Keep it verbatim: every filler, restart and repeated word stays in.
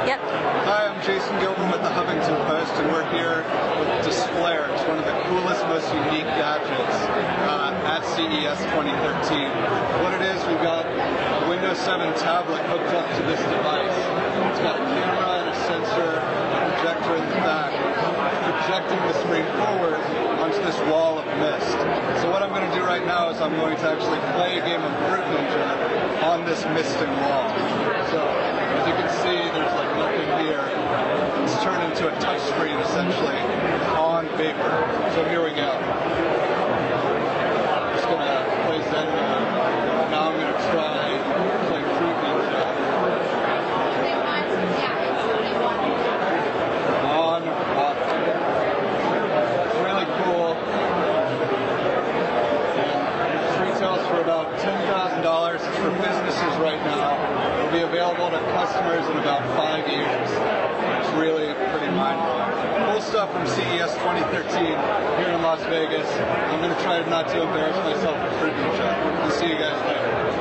Yep. Hi, I'm Jason Gilbert with the Huffington Post, and we're here with Displayer. It's one of the coolest, most unique gadgets uh, at C E S twenty thirteen. What it is, we've got a Windows seven tablet hooked up to this device. It's got a camera and a sensor, a projector in the back, projecting the screen forward onto this wall of mist. So what I'm going to do right now is I'm going to actually play a game of Fruit Ninja on this misting wall. So, as you can see, there's like nothing here. It's turned into a touch screen, essentially, on paper. So here we go. I'm just going to play Zen mode. Now I'm going to try play Fruit Ninja. On off. It's really cool. And it retails for about ten thousand dollars. It's for businesses right now. It'll be available to customers in about five years. It's really pretty mind-blowing. Cool stuff from C E S twenty thirteen here in Las Vegas. I'm going to try not to embarrass myself with Fruit Ninja. We'll see you guys later.